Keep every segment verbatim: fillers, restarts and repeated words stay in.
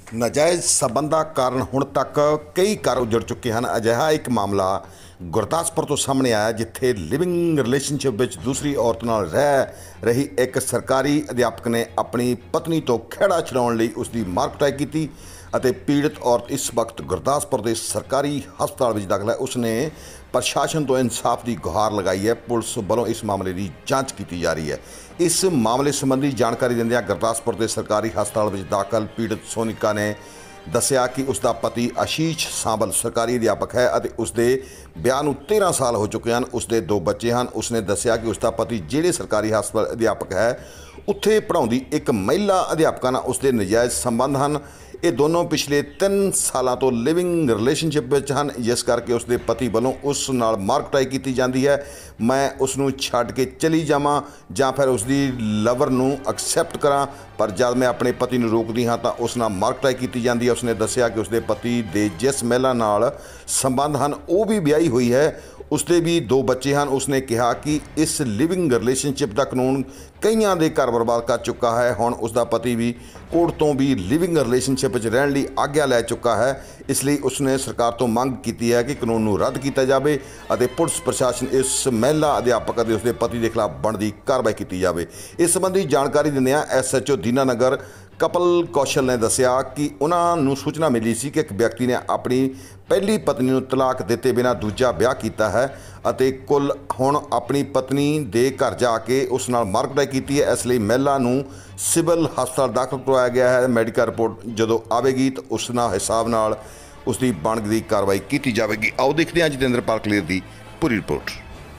ਨਾਜਾਇਜ਼ ਸਬੰਧਾਂ ਕਾਰਨ ਹੁਣ ਤੱਕ ਕਈ ਘਰ ਉਜੜ ਚੁੱਕੇ ਹਨ। ਅਜਿਹਾ ਇੱਕ ਮਾਮਲਾ ਗੁਰਦਾਸਪੁਰ ਤੋਂ ਸਾਹਮਣੇ ਆਇਆ, ਜਿੱਥੇ ਲਿਵਿੰਗ ਰਿਲੇਸ਼ਨਸ਼ਿਪ ਵਿੱਚ ਦੂਸਰੀ ਔਰਤ ਨਾਲ ਰਹਿ ਰਹੀ ਇੱਕ ਸਰਕਾਰੀ ਅਧਿਆਪਕ ਨੇ ਆਪਣੀ ਪਤਨੀ ਤੋਂ ਖਹਿੜਾ ਛਡਾਉਣ ਲਈ ਉਸ ਦੀ ਮਾਰ ਕੁਟਾਈ ਕੀਤੀ ਅਤੇ ਪੀੜਤ ਔਰਤ ਇਸ ਵਕਤ ਗੁਰਦਾਸਪੁਰ ਦੇ ਸਰਕਾਰੀ ਹਸਪਤਾਲ ਵਿੱਚ ਦਾਖਲ ਹੈ। ਉਸਨੇ ਪ੍ਰਸ਼ਾਸਨ ਤੋਂ ਇਨਸਾਫ ਦੀ ਗੁਹਾਰ ਲਗਾਈ ਹੈ। ਪੁਲਿਸ ਵੱਲੋਂ ਇਸ ਮਾਮਲੇ ਦੀ ਜਾਂਚ ਕੀਤੀ ਜਾ ਰਹੀ ਹੈ। ਇਸ ਮਾਮਲੇ ਸੰਬੰਧੀ ਜਾਣਕਾਰੀ ਦਿੰਦਿਆਂ ਗੁਰਦਾਸਪੁਰ ਦੇ ਸਰਕਾਰੀ ਹਸਪਤਾਲ ਵਿੱਚ ਦਾਖਲ ਪੀੜਤ ਸੋਨਿਕਾ ਨੇ ਦੱਸਿਆ ਕਿ ਉਸ ਦਾ ਪਤੀ ਆਸ਼ੀਸ਼ ਸਾਂਬਲ ਸਰਕਾਰੀ ਅਧਿਆਪਕ ਹੈ ਅਤੇ ਉਸ ਦੇ ਵਿਆਹ ਨੂੰ ਤੇਰ੍ਹਾਂ ਸਾਲ ਹੋ ਚੁੱਕੇ ਹਨ। ਉਸ ਦੇ ਦੋ ਬੱਚੇ ਹਨ। ਉਸਨੇ ਦੱਸਿਆ ਕਿ ਉਸ ਦਾ ਪਤੀ ਜਿਹੜੇ ਸਰਕਾਰੀ ਹਸਪਤਾਲ ਅਧਿਆਪਕ ਹੈ, ਉੱਥੇ ਪੜ੍ਹਾਉਂਦੀ ਇੱਕ ਮਹਿਲਾ ਅਧਿਆਪਕਾ ਨਾਲ ਉਸ ਦੇ ਨਜਾਇਜ਼ ਸੰਬੰਧ ਹਨ। ਇਹ ਦੋਨੋਂ ਪਿਛਲੇ ਤਿੰਨ ਸਾਲਾਂ ਤੋਂ ਲਿਵਿੰਗ ਰਿਲੇਸ਼ਨਸ਼ਿਪ ਵਿੱਚ ਹਨ, ਜਿਸ ਕਰਕੇ ਉਸ ਦੇ ਪਤੀ ਵੱਲੋਂ ਉਸ ਨਾਲ ਮਾਰ ਕੁਟਾਈ ਕੀਤੀ ਜਾਂਦੀ ਹੈ। ਮੈਂ ਉਸ ਨੂੰ ਛੱਡ ਕੇ ਚਲੀ ਜਾਵਾਂ ਜਾਂ ਫਿਰ ਉਸ ਦੀ ਲਵਰ ਨੂੰ ਐਕਸੈਪਟ ਕਰਾਂ, ਪਰ ਜਦ ਮੈਂ ਆਪਣੇ ਪਤੀ ਨੂੰ ਰੋਕਦੀ ਹਾਂ ਤਾਂ ਉਸ ਨਾਲ ਮਾਰ ਕੁਟਾਈ ਕੀਤੀ ਜਾਂਦੀ ਹੈ। ਉਸਨੇ ਦੱਸਿਆ ਕਿ ਉਸਦੇ ਪਤੀ ਦੇ ਜਿਸ ਮਹਿਲਾ ਨਾਲ ਸੰਬੰਧ ਹਨ, ਉਹ ਵੀ ਵਿਆਹੀ ਹੋਈ ਹੈ। ਉਸਦੇ ਵੀ ਦੋ ਬੱਚੇ ਹਨ। ਉਸਨੇ ਕਿਹਾ ਕਿ ਇਸ ਲਿਵਿੰਗ ਰਿਲੇਸ਼ਨਸ਼ਿਪ ਦਾ ਕਾਨੂੰਨ ਕਈਆਂ ਦੇ ਘਰ ਬਰਬਾਦ ਕਰ ਚੁੱਕਾ ਹੈ। ਹੁਣ ਉਸਦਾ ਪਤੀ ਵੀ ਕੋਰਟ ਤੋਂ ਵੀ ਲਿਵਿੰਗ ਰਿਲੇਸ਼ਨਸ਼ਿਪ ਵਿੱਚ ਰਹਿਣ ਲਈ ਆਗਿਆ ਲੈ ਚੁੱਕਾ ਹੈ। ਇਸ ਲਈ ਉਸਨੇ ਸਰਕਾਰ ਤੋਂ ਮੰਗ ਕੀਤੀ ਹੈ ਕਿ ਕਾਨੂੰਨ ਨੂੰ ਰੱਦ ਕੀਤਾ ਜਾਵੇ ਅਤੇ ਪੁਲਿਸ ਪ੍ਰਸ਼ਾਸਨ ਇਸ ਮਹਿਲਾ ਅਧਿਆਪਕ ਅਤੇ ਉਸਦੇ ਪਤੀ ਦੇ ਖਿਲਾਫ ਬਣਦੀ ਕਾਰਵਾਈ ਕੀਤੀ ਜਾਵੇ। ਇਸ ਸੰਬੰਧੀ ਜਾਣਕਾਰੀ ਦਿੰਦਿਆਂ S H O Dinanagar Kapil Kaushal ਨੇ ਦੱਸਿਆ ਕਿ ਉਹਨਾਂ ਨੂੰ ਸੂਚਨਾ ਮਿਲੀ ਸੀ ਕਿ ਇੱਕ ਵਿਅਕਤੀ ਨੇ ਆਪਣੀ ਪਹਿਲੀ ਪਤਨੀ ਨੂੰ ਤਲਾਕ ਦਿੱਤੇ ਬਿਨਾਂ ਦੂਜਾ ਵਿਆਹ ਕੀਤਾ ਹੈ ਅਤੇ ਕੁੱਲ ਹੁਣ ਆਪਣੀ ਪਤਨੀ ਦੇ ਘਰ ਜਾ ਕੇ ਉਸ ਨਾਲ ਮਾਰ ਕੁਟਾਈ ਕੀਤੀ ਹੈ। ਇਸ ਲਈ ਮਹਿਲਾ ਨੂੰ ਸਿਵਲ ਹਸਪਤਾਲ ਦਾਖਲ ਕਰਵਾਇਆ ਗਿਆ ਹੈ। ਮੈਡੀਕਲ ਰਿਪੋਰਟ ਜਦੋਂ ਆਵੇਗੀ ਤਾਂ ਉਸ ਨਾਲ ਹਿਸਾਬ ਨਾਲ ਉਸ ਦੀ ਬਣਦੀ ਕਾਰਵਾਈ ਕੀਤੀ ਜਾਵੇਗੀ। ਆਓ ਦੇਖਦੇ ਹਾਂ ਜਤਿੰਦਰਪਾਲ ਕਲੀਅਰ ਦੀ ਪੂਰੀ ਰਿਪੋਰਟ।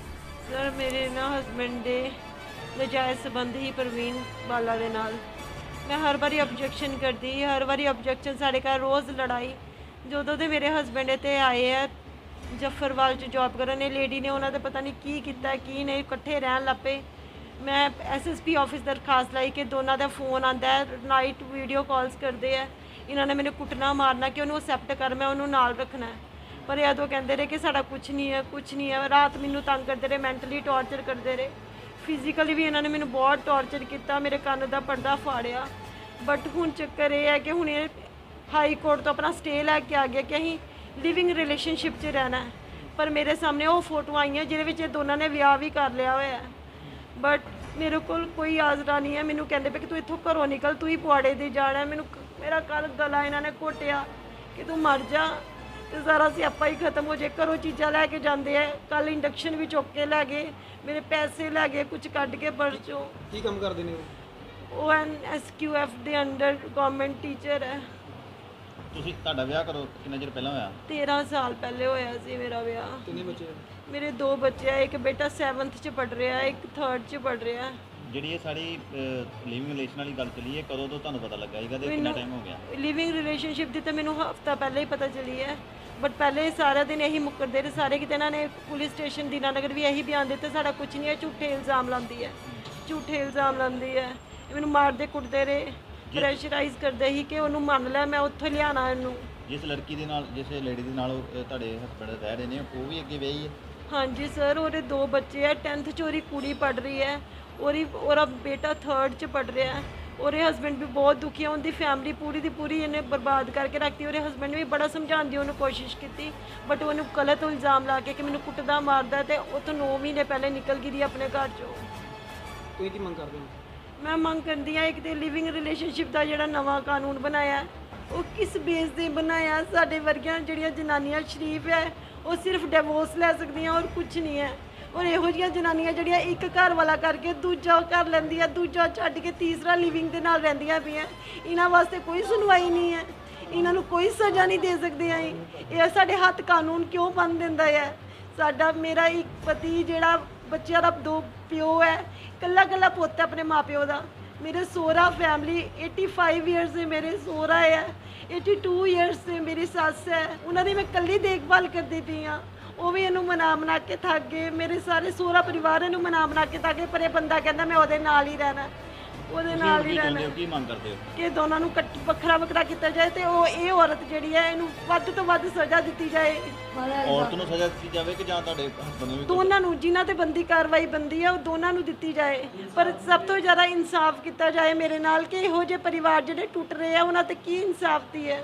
ਸਰ, ਮੇਰੇ ਨਾ ਹਸਬੈਂਡ ਦੇ ਨਜਾਇਜ਼ ਸੰਬੰਧ ਹੀ ਪ੍ਰਵੀਨ ਬਾਲਾ ਦੇ ਨਾਲ। ਮੈਂ ਹਰ ਵਾਰੀ ਆਬਜੈਕਸ਼ਨ ਕਰਦੀ, ਹਰ ਵਾਰੀ ਆਬਜੈਕਸ਼ਨ, ਸਾਡੇ ਘਰ ਰੋਜ਼ ਲੜਾਈ। ਜਦੋਂ ਦੇ ਮੇਰੇ ਹਸਬੈਂਡ ਇੱਥੇ ਆਏ ਆ ਜਫਰਵਾਲ 'ਚ ਜੌਬ ਕਰਨ, ਇਹ ਲੇਡੀ ਨੇ ਉਹਨਾਂ ਦਾ ਪਤਾ ਨਹੀਂ ਕੀ ਕੀਤਾ ਕੀ ਨਹੀਂ, ਇਕੱਠੇ ਰਹਿਣ ਲੱਗ ਪਏ। ਮੈਂ ਐਸ ਐਸ ਪੀ ਆਫਿਸ ਦਰਖਾਸਤ ਲਾਈ ਕਿ ਦੋਨਾਂ ਦਾ ਫੋਨ ਆਉਂਦਾ ਹੈ, ਨਾਈਟ ਵੀਡੀਓ ਕਾਲਸ ਕਰਦੇ ਆ। ਇਹਨਾਂ ਨੇ ਮੈਨੂੰ ਕੁੱਟਣਾ ਮਾਰਨਾ ਕਿ ਉਹਨੂੰ ਅਸੈਪਟ ਕਰ, ਮੈਂ ਉਹਨੂੰ ਨਾਲ ਰੱਖਣਾ। ਪਰ ਇਹ ਉਦੋਂ ਕਹਿੰਦੇ ਰਹੇ ਕਿ ਸਾਡਾ ਕੁਛ ਨਹੀਂ ਹੈ, ਕੁਛ ਨਹੀਂ ਹੈ। ਰਾਤ ਮੈਨੂੰ ਤੰਗ ਕਰਦੇ ਰਹੇ, ਮੈਂਟਲੀ ਟੌਰਚਰ ਕਰਦੇ ਰਹੇ, ਫਿਜ਼ੀਕਲੀ ਵੀ ਇਹਨਾਂ ਨੇ ਮੈਨੂੰ ਬਹੁਤ ਟੌਰਚਰ ਕੀਤਾ। ਮੇਰੇ ਕੰਨ ਦਾ ਪਰਦਾ ਫਾੜਿਆ। ਬਟ ਹੁਣ ਚੱਕਰ ਇਹ ਹੈ ਕਿ ਹੁਣ ਇਹ ਹਾਈ ਕੋਰਟ ਤੋਂ ਆਪਣਾ ਸਟੇ ਲੈ ਕੇ ਆ ਗਿਆ ਕਿ ਅਸੀਂ ਲਿਵਿੰਗ ਰਿਲੇਸ਼ਨਸ਼ਿਪ 'ਚ ਰਹਿਣਾ ਹੈ। ਪਰ ਮੇਰੇ ਸਾਹਮਣੇ ਉਹ ਫੋਟੋ ਆਈਆਂ ਜਿਹਦੇ ਵਿੱਚ ਇਹ ਦੋਨਾਂ ਨੇ ਵਿਆਹ ਵੀ ਕਰ ਲਿਆ ਹੋਇਆ ਹੈ। ਬਟ ਮੇਰੇ ਕੋਲ ਕੋਈ ਆਸਰਾ ਨਹੀਂ ਹੈ। ਮੈਨੂੰ ਕਹਿੰਦੇ ਪਏ ਕਿ ਤੂੰ ਇੱਥੋਂ ਘਰੋਂ ਨਿਕਲ, ਤੂੰ ਹੀ ਪੁਆੜੇ ਦੇ ਜਾਣਾ। ਮੈਨੂੰ ਮੇਰਾ ਕੱਲ ਗਲਾ ਇਹਨਾਂ ਨੇ ਘੋਟਿਆ ਕਿ ਤੂੰ ਮਰ ਜਾ ਤੇ ਸਾਰਾ ਸਿਆਪਾ ਹੀ ਖਤਮ ਹੋ ਜਾਏ। ਘਰੋਂ ਚੀਜ਼ਾਂ ਲੈ ਕੇ ਜਾਂਦੇ ਆ, ਕੱਲ ਇੰਡਕਸ਼ਨ ਵੀ ਚੁੱਕ ਕੇ ਲੈ ਗਏ, ਮੇਰੇ ਪੈਸੇ ਲੈ ਗਏ, ਕੁਝ ਕੱਢ ਕੇ ਪਰਸ 'ਚੋਂ। ਕੀ ਕੰਮ ਕਰਦੇ ਨੇ ਉਹ? ਉਹ ਐਨ ਐਸ ਕਿਊ ਐਫ ਦੇ ਅੰਡਰ ਗਵਰਨਮੈਂਟ ਟੀਚਰ ਹੈ। ਤੁਸੀਂ ਤੁਹਾਡਾ ਵਿਆਹ ਕਦੋਂ ਕਿੰਨਾ ਚਿਰ ਪਹਿਲਾਂ ਹੋਇਆ? ਤੇਰ੍ਹਾਂ ਸਾਲ ਪਹਿਲੇ ਹੋਇਆ ਸੀ ਮੇਰਾ ਵਿਆਹ। ਕਿੰਨੇ ਬੱਚੇ? ਮੇਰੇ ਦੋ ਬੱਚੇ ਆ, ਇੱਕ ਬੇਟਾ ਸੈਵਨਥ 'ਚ ਪੜ੍ਹ ਰਿਹਾ, ਇੱਕ ਥਰਡ 'ਚ ਪੜ੍ਹ ਰਿਹਾ। ਜਿਹੜੀ ਇਹ ਸਾਡੀ ਲਿਵਿੰਗ ਰਿਲੇਸ਼ਨ ਵਾਲੀ ਗੱਲ ਚੱਲੀ ਹੈ, ਕਦੋਂ ਤੋਂ ਤੁਹਾਨੂੰ ਪਤਾ ਲੱਗਾ ਸੀਗਾ ਤੇ ਕਿੰਨਾ ਟਾਈਮ ਹੋ ਗਿਆ? ਲਿਵਿੰਗ ਰਿਲੇਸ਼ਨਸ਼ਿਪ ਦੀ ਤਾਂ ਮੈਨੂੰ ਹਫਤਾ ਪਹਿਲਾਂ ਹੀ ਪਤਾ ਚੱਲੀ ਹੈ। ਬਟ ਪਹਿਲੇ ਸਾਰਾ ਦਿਨ ਇਹੀ ਮੁੱਕਰਦੇ ਰਹੇ ਸਾਰੇ ਕਿਤੇ। ਇਹਨਾਂ ਨੇ ਪੁਲਿਸ ਸਟੇਸ਼ਨ ਦੀਨਾਨਗਰ ਵੀ ਇਹੀ ਬਿਆਨ ਦਿੱਤੇ ਸਾਡਾ ਕੁਝ ਨਹੀਂ ਹੈ, ਝੂਠੇ ਇਲਜ਼ਾਮ ਲਾਉਂਦੀ ਹੈ, ਝੂਠੇ ਇਲਜ਼ਾਮ ਲਾਉਂਦੀ ਹੈ। ਮੈਨੂੰ ਮਾਰਦੇ ਕੁੱਟਦੇ ਰਹੇ, ਪ੍ਰੈਸ਼ਰਾਈਜ਼ ਕਰਦੇ ਸੀ ਕਿ ਉਹਨੂੰ ਮੰਨ ਲੈ, ਮੈਂ ਉੱਥੋਂ ਲਿਆਣਾ ਇਹਨੂੰ। ਜਿਸ ਲੜਕੀ ਦੇ ਨਾਲ, ਜਿਸ ਲੇਡੀ ਦੇ ਨਾਲ ਉਹ ਤੁਹਾਡੇ ਹਸਬੈਂਡ ਰਹਿ ਰਹੇ ਨੇ, ਉਹ ਵੀ ਅੱਗੇ ਵਿਆਹੀ ਹੈ? ਹਾਂਜੀ ਸਰ, ਉਹਦੇ ਦੋ ਬੱਚੇ ਆ। ਟੈਂਥ 'ਚ ਉਹਦੀ ਕੁੜੀ ਪੜ੍ਹ ਰਹੀ ਹੈ, ਉਹਦੀ ਉਹਦਾ ਬੇਟਾ ਥਰਡ 'ਚ ਪੜ੍ਹ ਰਿਹਾ ਹੈ। ਉਹਦੇ ਹਸਬੈਂਡ ਵੀ ਬਹੁਤ ਦੁਖੀ ਆ। ਉਹਦੀ ਫੈਮਿਲੀ ਪੂਰੀ ਦੀ ਪੂਰੀ ਇਹਨੇ ਬਰਬਾਦ ਕਰਕੇ ਰੱਖਤੀ। ਉਹਦੇ ਹਸਬੈਂਡ ਨੇ ਵੀ ਬੜਾ ਸਮਝਾਉਣ ਦੀ ਉਹਨੂੰ ਕੋਸ਼ਿਸ਼ ਕੀਤੀ, ਬਟ ਉਹਨੂੰ ਗਲਤ ਇਲਜ਼ਾਮ ਲਾ ਕੇ ਕਿ ਮੈਨੂੰ ਕੁੱਟਦਾ ਮਾਰਦਾ, ਤੇ ਉਹ ਤੋਂ ਨੌ ਮਹੀਨੇ ਪਹਿਲੇ ਨਿਕਲ ਗਈ ਦੀ ਆਪਣੇ ਘਰ 'ਚੋਂ। ਤੁਸੀਂ ਕੀ ਮੰਗ ਕਰਦੇ ਹੋ? ਮੈਂ ਮੰਗ ਕਰਦੀ ਹਾਂ, ਇੱਕ ਤਾਂ ਲਿਵਿੰਗ ਰਿਲੇਸ਼ਨਸ਼ਿਪ ਦਾ ਜਿਹੜਾ ਨਵਾਂ ਕਾਨੂੰਨ ਬਣਾਇਆ, ਉਹ ਕਿਸ ਬੇਸ 'ਤੇ ਬਣਾਇਆ? ਸਾਡੇ ਵਰਗੀਆਂ ਜਿਹੜੀਆਂ ਜਨਾਨੀਆਂ ਸ਼ਰੀਫ ਹੈ, ਉਹ ਸਿਰਫ ਡਿਵੋਰਸ ਲੈ ਸਕਦੀਆਂ ਔਰ ਕੁਝ ਨਹੀਂ ਹੈ। ਔਰ ਇਹੋ ਜਿਹੀਆਂ ਜਨਾਨੀਆਂ ਜਿਹੜੀਆਂ ਇੱਕ ਘਰ ਵਾਲਾ ਕਰਕੇ ਦੂਜਾ ਕਰ ਲੈਂਦੀਆਂ, ਦੂਜਾ ਛੱਡ ਕੇ ਤੀਸਰਾ ਲਿਵਿੰਗ ਦੇ ਨਾਲ ਰਹਿੰਦੀਆਂ ਪਈਆਂ, ਇਹਨਾਂ ਵਾਸਤੇ ਕੋਈ ਸੁਣਵਾਈ ਨਹੀਂ ਹੈ। ਇਹਨਾਂ ਨੂੰ ਕੋਈ ਸਜ਼ਾ ਨਹੀਂ ਦੇ ਸਕਦੇ ਅਸੀਂ। ਇਹ ਸਾਡੇ ਹੱਥ ਕਾਨੂੰਨ ਕਿਉਂ ਬੰਨ ਦਿੰਦਾ ਹੈ? ਸਾਡਾ ਮੇਰਾ ਇੱਕ ਪਤੀ ਜਿਹੜਾ ਬੱਚਿਆਂ ਦਾ ਦੋ ਪਿਓ ਹੈ, ਇਕੱਲਾ ਇਕੱਲਾ ਪੁੱਤ ਹੈ ਆਪਣੇ ਮਾਂ ਪਿਓ ਦਾ। ਮੇਰੇ ਸਹੁਰਾ ਫੈਮਿਲੀ ਪਚਾਸੀ ਇਅਰਸ ਦੇ ਮੇਰੇ ਸਹੁਰਾ ਹੈ, ਬयासी ਇਅਰਸ ਦੇ ਮੇਰੀ ਸੱਸ ਹੈ। ਉਹਨਾਂ ਦੀ ਮੈਂ ਇਕੱਲੀ ਦੇਖਭਾਲ ਕਰਦੀ ਪਈ ਹਾਂ। ਉਹ ਵੀ ਇਹਨੂੰ ਮਨਾ ਮਨਾ ਕੇ ਥੱਕ ਗਏ। ਮੇਰੇ ਸਾਰੇ ਸਹੁਰਾ ਪਰਿਵਾਰ ਇਹਨੂੰ ਮਨਾ ਮਨਾ ਕੇ ਥੱਕ ਗਏ, ਪਰ ਇਹ ਬੰਦਾ ਕਹਿੰਦਾ ਮੈਂ ਉਹਦੇ ਨਾਲ ਹੀ ਰਹਿਣਾ। ਉਹਦੇ ਤੁਸੀਂ ਨਾਲ ਹੁਣ ਹੀ ਕੀ ਚਾਹੁੰਦੇ ਰਹਿਣਾ ਹੋ, ਕੀ ਮੰਗ ਕਰਦੇ ਹੋ? ਕਿ ਦੋਨਾਂ ਨੂੰ ਕੱਟ ਵੱਖਰਾ ਵੱਖਰਾ ਕੀਤਾ ਜਾਏ ਤੇ ਉਹ ਇਹ ਔਰਤ ਜਿਹੜੀ ਹੈ ਇਹਨੂੰ ਵੱਧ ਤੋਂ ਵੱਧ ਸਜ਼ਾ ਦਿੱਤੀ ਜਾਏ। ਔਰਤ ਨੂੰ ਸਜ਼ਾ ਦਿੱਤੀ ਜਾਵੇ ਕਿ ਜਾਂ ਤੁਹਾਡੇ ਹਸਬੰਦ ਨੂੰ ਵੀ? ਦੋਨਾਂ ਨੂੰ, ਜਿਨ੍ਹਾਂ ਤੇ ਬੰਦੀ ਕਾਰਵਾਈ ਬੰਦੀ ਹੈ ਉਹ ਦੋਨਾਂ ਨੂੰ ਦਿੱਤੀ ਜਾਏ, ਪਰ ਸਭ ਤੋਂ ਜ਼ਿਆਦਾ ਇਨਸਾਫ ਕੀਤਾ ਜਾਏ ਮੇਰੇ ਨਾਲ ਕਿ ਇਹੋ ਜਿਹੇ ਪਰਿਵਾਰ ਜਿਹੜੇ ਟੁੱਟ ਰਹੇ ਆ ਉਹਨਾਂ ਤੇ ਕੀ ਇਨਸਾਫ ਦੀ ਹੈ।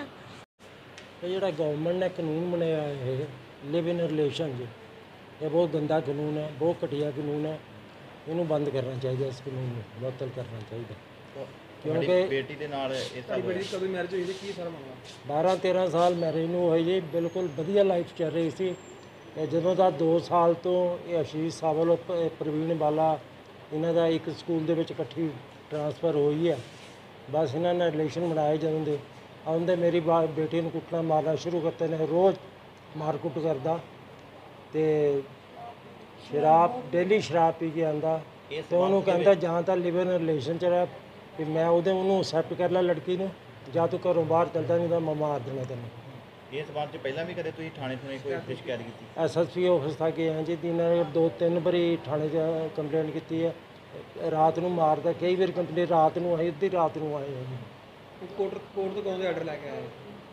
ਇਹ ਜਿਹੜਾ ਗਵਰਨਮੈਂਟ ਨੇ ਕਾਨੂੰਨ ਬਣਾਇਆ ਇਹ ਲਿਵ ਇਨ ਰਿਲੇਸ਼ਨ ਜੀ, ਇਹ ਬਹੁਤ ਗੰਦਾ ਕਾਨੂੰਨ ਹੈ, ਬਹੁਤ ਘਟੀਆ ਕਾਨੂੰਨ ਹੈ। ਇਹਨੂੰ ਬੰਦ ਕਰਨਾ ਚਾਹੀਦਾ, ਇਸ ਕਾਨੂੰਨ ਨੂੰ ਮੁਅੱਤਲ ਕਰਨਾ ਚਾਹੀਦਾ, ਤੁਹਾਡੀ ਕਿਉਂਕਿ ਬੇਟੀ ਦੇ ਨਾਲ ਇਸ ਤਰ੍ਹਾਂ ਬੇਟੀ ਦੀ ਕਦੋਂ ਮੈਰਿਜ ਹੋਈ ਤੇ ਕੀ ਸਾਰਾ ਮਾਮਲਾ? ਬਾਰਾਂ ਤੇਰਾਂ ਸਾਲ ਮੈਰਿਜ ਨੂੰ ਹੋਈ ਜੀ, ਬਿਲਕੁਲ ਵਧੀਆ ਲਾਈਫ ਚੱਲ ਰਹੀ ਸੀ। ਇਹ ਜਦੋਂ ਦਾ ਦੋ ਸਾਲ ਤੋਂ ਇਹ ਆਸ਼ੀਸ਼ ਸਾਵਲ ਔਰ ਪ- ਪ੍ਰਵੀਨ ਬਾਲਾ ਇਹਨਾਂ ਦਾ ਇੱਕ ਸਕੂਲ ਦੇ ਵਿੱਚ ਇਕੱਠੀ ਟਰਾਂਸਫਰ ਹੋਈ ਹੈ, ਬਸ ਇਹਨਾਂ ਨੇ ਰਿਲੇਸ਼ਨ ਬਣਾਏ ਜਦੋਂ ਦੇ ਆਉਂਦੇ ਮੇਰੀ ਬਾ ਬੇਟੀ ਨੂੰ ਕੁੱਟਣਾ ਮਾਰਨਾ ਸ਼ੁਰੂ ਕਰਤੇ ਨੇ, ਰੋਜ਼ ਮਾਰ ਕੁੱਟ ਕਰਦਾ ਤੇ ਸ਼ਰਾਬ ਡੇਲੀ ਸ਼ਰਾਬ ਪੀ ਕੇ ਆਂਦਾ ਤੇ ਉਹਨੂੰ ਕਹਿੰਦਾ ਜਾਂ ਤਾਂ ਲਿਵ ਇਨ ਰਿਲੇਸ਼ਨ 'ਚ ਰਹਿ ਵੀ ਮੈਂ ਉਹਦੇ ਉਹਨੂੰ ਅਸੈਪਟ ਕਰ ਲੈ ਲੜਕੀ ਨੂੰ, ਜਾਂ ਤੂੰ ਘਰੋਂ ਬਾਹਰ ਚੱਲਦਾ ਨਹੀਂ ਤਾਂ ਮੈਂ ਮਾਰ ਦੇਣਾ ਤੈਨੂੰ। ਇਸ ਸਬੰਧ 'ਚ ਪਹਿਲਾਂ ਵੀ ਕਦੇ ਤੁਸੀਂ ਥਾਣੇ ਥੁਣੇ ਕੋਈ ਸ਼ਿਕਾਇਤ ਕੀਤੀ? ਐਸ ਐਸ ਪੀ ਆਫਿਸ ਤੱਕ ਗਏ ਹਾਂ ਜੀ, ਦਿਨ ਦੋ ਤਿੰਨ ਵਾਰੀ ਥਾਣੇ 'ਚ ਕੰਪਲੇਂਟ ਕੀਤੀ ਹੈ। ਰਾਤ ਨੂੰ ਮਾਰਦਾ, ਕਈ ਵਾਰ ਕੰਪਲੇਂਟ ਰਾਤ ਨੂੰ ਆਈ, ਅੱਧੀ ਰਾਤ ਨੂੰ ਆਏ ਹਾਂ ਜੀ। ਕੋਰਟ ਕੋਰਟ ਤੋਂ ਕਦੋਂ ਦੇ ਆਰਡਰ ਲੈ ਕੇ ਆਏ?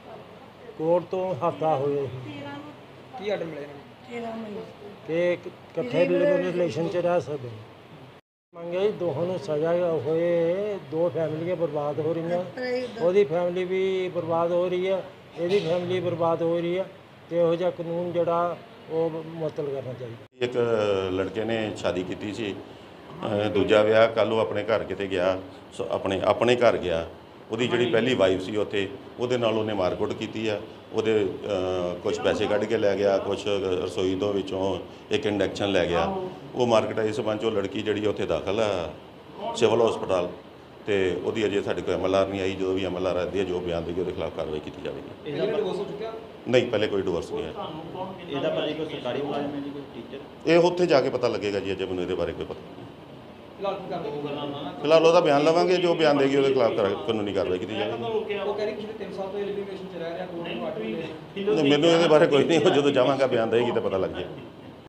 ਕੋਰਟ ਤੋਂ ਹਫ਼ਤਾ ਹੋਇਆ ਜੀ ਕੀ ਆਰਡਰ ਮਿਲੇ ਇਹਨਾਂ ਨੂੰ? ਕਿ ਇੱਕ ਇਕੱਠੇ ਰਿਲੇਸ਼ਨ 'ਚ ਰਹਿ ਸਕਦੇ। ਮੰਗੇ ਜੀ ਦੋਹਾਂ ਨੂੰ ਸਜ਼ਾ ਹੋਏ, ਦੋ ਫੈਮਲੀਆਂ ਬਰਬਾਦ ਹੋ ਰਹੀਆਂ, ਉਹਦੀ ਫੈਮਿਲੀ ਵੀ ਬਰਬਾਦ ਹੋ ਰਹੀ ਹੈ, ਇਹਦੀ ਫੈਮਿਲੀ ਬਰਬਾਦ ਹੋ ਰਹੀ ਹੈ, ਤੇ ਇਹੋ ਜਿਹਾ ਕਾਨੂੰਨ ਜਿਹੜਾ ਉਹ ਮੁਅੱਤਲ ਕਰਨਾ ਚਾਹੀਦਾ। ਇੱਕ ਲੜਕੇ ਨੇ ਸ਼ਾਦੀ ਕੀਤੀ ਸੀ, ਅ, ਦੂਜਾ ਵਿਆਹ ਕੱਲ੍ਹ ਉਹ ਆਪਣੇ ਘਰ ਕਿਤੇ ਗਿਆ, ਸੋ ਆਪਣੇ ਆਪਣੇ ਘਰ ਗਿਆ। ਉਹਦੀ ਜਿਹੜੀ ਪਹਿਲੀ ਵਾਈਫ ਸੀ ਉੱਥੇ, ਉਹਦੇ ਨਾਲ ਉਹਨੇ ਮਾਰਕੁੱਟ ਕੀਤੀ ਆ। ਉਹਦੇ ਕੁਝ ਪੈਸੇ ਕੱਢ ਕੇ ਲੈ ਗਿਆ, ਕੁਝ ਰਸੋਈ ਤੋਂ ਵਿੱਚੋਂ ਇੱਕ ਇੰਡਕਸ਼ਨ ਲੈ ਗਿਆ। ਉਹ ਮਾਰਕੀਟ ਇਸ ਸੰਬੰਧ 'ਚ ਉਹ ਲੜਕੀ ਜਿਹੜੀ ਉੱਥੇ ਦਾਖਲ ਆ ਸਿਵਲ ਹਸਪਤਾਲ, ਤੇ ਉਹਦੀ ਅਜੇ ਸਾਡੇ ਕੋਲ ਐਮ ਐਲ ਆਰ ਨਹੀਂ ਆਈ। ਜਦੋਂ ਵੀ ਐਮ ਐਲ ਆਰ ਆਉਂਦੀ ਹੈ, ਜੋ ਬਿਆਨ ਦੇਗੀ ਉਹਦੇ ਖਿਲਾਫ ਕਾਰਵਾਈ ਕੀਤੀ ਜਾਵੇਗੀ। ਇਹਦਾ ਡਿਵੋਰਸ ਹੋ ਚੁੱਕਿਆ? ਨਹੀਂ, ਪਹਿਲੇ ਕੋਈ ਡਿਵੋਰਸ ਨਹੀਂ ਹੈ। ਇਹਦਾ ਭਾਜੀ ਕੋਈ ਸਰਕਾਰੀ ਮੁਲਾਜ਼ਮ ਹੈ ਜੀ, ਕੋਈ ਟੀਚਰ? ਇਹ ਉੱਥੇ ਜਾ ਕੇ ਪਤਾ ਲੱਗੇਗਾ ਜੀ, ਅਜੇ ਮੈਨੂੰ ਇਹਦੇ ਬਾਰੇ ਕੋਈ ਪਤਾ ਨਹੀਂ। ਫਿਲਹਾਲ ਕੀ ਕਰਦੇ? ਫਿਲਹਾਲ ਉਹਦਾ ਬਿਆਨ ਲਵਾਂਗੇ, ਜੋ ਬਿਆਨ ਦੇਗੀ ਉਹਦੇ ਖਿਲਾਫ ਕਰਾ- ਕਾਨੂੰਨੀ ਕਾਰਵਾਈ ਕੀਤੀ ਜਾਵੇਗੀ। ਉਹ ਕਹਿ ਰਹੀ ਕਿ ਤਿੰਨ ਸਾਲ ਤੋਂ ਇਹ ਲਿਵਿੰਗ ਰਿਲੇਸ਼ਨ 'ਚ ਰਹਿ ਰਿਹਾ, ਕੋਰਟ ਨੂੰ ਆਰਡਰ ਮਿਲੇ। ਮੈਨੂੰ ਇਹਦੇ ਬਾਰੇ ਕੋਈ ਨਹੀਂ, ਜਦੋਂ ਜਾਵਾਂਗਾ ਬਿਆਨ ਦੇਗੀ ਤਾਂ ਪਤਾ ਲੱਗ ਜਾਏਗਾ।